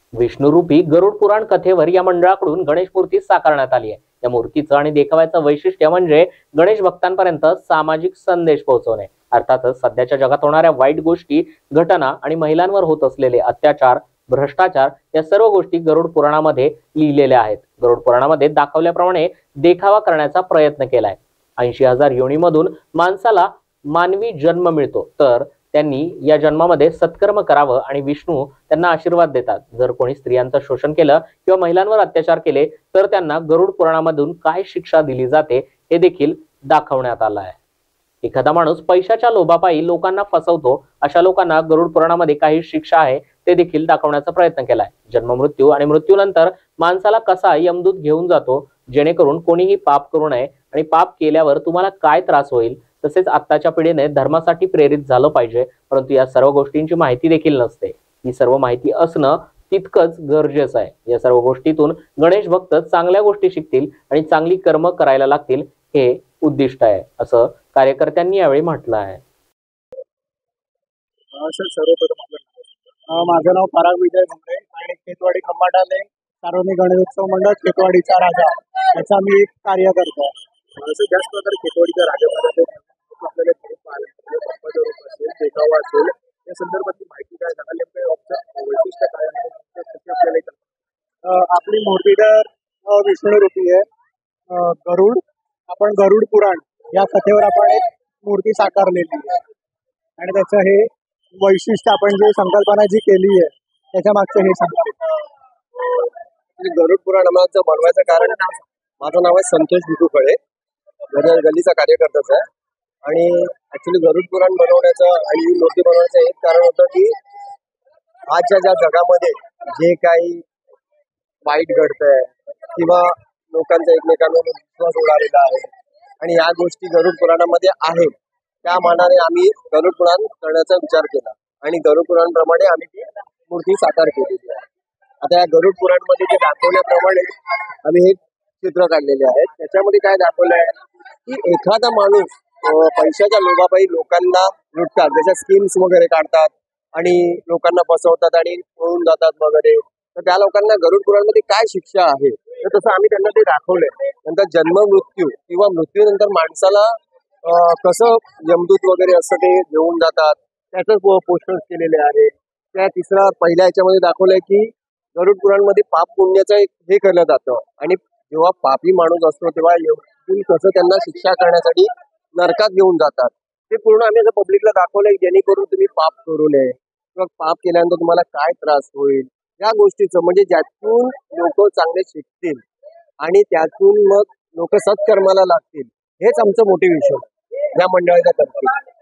विष्णुरूपी गरुड पुराण कथेवर या मंडळाकडून गणेश मूर्ती साकारण्यात आली आहे। या मूर्तीचं आणि देखाव्याचं वैशिष्ट्य म्हणजे गणेश भक्तांपर्यंत सामाजिक संदेश पोहोचवणे। अर्थातच सध्याच्या जगात होणाऱ्या वाईट गोष्टी, घटना आणि महिलांवर होत असलेले अत्याचार, भ्रष्टाचार या सर्व गोष्टी गरुड पुराणामध्ये लिहिलेल्या आहेत। गरुड पुराणामध्ये दाखवल्याप्रमाणे देखावा करण्याचा प्रयत्न केलाय। 80,000 योनीमधून माणसाला मानवी जन्म मिळतो, तर त्यांनी या जन्मामध्ये सत्कर्म करावं आणि विष्णू त्यांना आशीर्वाद देतात। जर कोणी स्त्रियांचं शोषण केलं किंवा महिलांवर अत्याचार केले तर त्यांना गरुड पुराणामधून काय शिक्षा दिली जाते हे देखील दाखवण्यात आलं आहे। एखादा माणूस पैशाच्या लोभापायी लोकांना फसवतो, अशा लोकांना गरुड पुराणामध्ये काही शिक्षा आहे ते देखील दाखवण्याचा प्रयत्न केलाय। जन्म, मृत्यू आणि मृत्यूनंतर माणसाला कसा यमदूत घेऊन जातो, जेणेकरून कोणीही पाप करू नये आणि पाप केल्यावर तुम्हाला काय त्रास होईल, तसेच आत्ताच्या पिढीने धर्मासाठी प्रेरित झालं पाहिजे, परंतु या सर्व गोष्टींची माहिती देखील नसते। ही सर्व माहिती असणं तितकंच गरजेचं आहे। या सर्व गोष्टीतून गणेश भक्त चांगल्या गोष्टी शिकतील आणि चांगली कर्म करायला लागतील, हे उद्दिष्ट आहे, असं कार्यकर्त्यांनी यावेळी म्हटलं आहे। माझं नाव पराग विजय घुमरे आणि खेतवाडी खंबाटाले सार्वजनिक गणेशोत्सव मंडळ खेतवाडीचा राजा याचा मी एक कार्यकर्ता आहे। त्याच प्रकारे खेतवाडीच्या राजामध्ये आपल्याला देखावा असेल या संदर्भातली माहिती काय सांगाल? वैशिष्ट्य काय आपल्याला? आपली मूर्ती तर विष्णुरूपी आहे गरुड। आपण गरुड पुराण या कथेवर आपण एक मूर्ती साकारलेली आहे आणि त्याचं हे वैशिष्ट्य, आपण जी संकल्पना जी केली आहे त्याच्या मागचं हे सांगते। गरुड पुराण आम्हाला बनवायचं कारण, माझं नाव आहे संतोष विठू खळे, गल्लीचा कार्यकर्ताच आहे आणि ऍक्च्युली गरुड पुराण बनवण्याचं आणि ही मूर्ती बनवण्याचं एक कारण होतं की आजच्या ज्या जगामध्ये जे काही वाईट घडतंय किंवा लोकांचा एकमेकांवर विश्वास उडालेला आहे आणि या गोष्टी गरुड पुराणामध्ये आहेत, त्या मानाने आम्ही गरुड पुराण करण्याचा विचार केला आणि गरुड पुराण प्रमाणे आम्ही ती मूर्ती साकार केलेली आहे। आता या गरुड पुराण मध्ये जे दाखवल्याप्रमाणे आम्ही हे चित्र काढलेले आहेत। त्याच्यामध्ये काय दाखवलं आहे की एखादा माणूस पैशाच्या लोभापायी लोकांना लुटतात, त्याच्या स्कीम्स वगैरे काढतात आणि लोकांना फसवतात आणि पळून जातात वगैरे, तर त्या लोकांना गरुड पुराण मध्ये काय शिक्षा आहे, तर तसं आम्ही त्यांना ते दाखवलंय। नंतर जन्म, मृत्यू किंवा मृत्यूनंतर माणसाला कसं यमदूत वगैरे असं ते घेऊन जातात त्याचं पोस्टर्स केलेले आहे। त्या तिसरा पहिल्या ह्याच्यामध्ये दाखवलंय की गरुड पुराण मध्ये पाप पुण्याचं एक हे केलं जातं आणि जेव्हा पापी माणूस असतो तेव्हा यमदूत कसं त्यांना शिक्षा करण्यासाठी नरकात घेऊन जातात, ते पूर्ण आम्ही असं पब्लिकला दाखवलंय जेणेकरून तुम्ही पाप करू नये किंवा पाप केल्यानंतर तुम्हाला काय त्रास होईल या गोष्टीचं, म्हणजे ज्यातून लोक चांगले शिकतील आणि त्यातून मग लोक सत्कर्माला लागतील, हेच आमचं मोटिवेशन या मंडळाच्या तर्फे।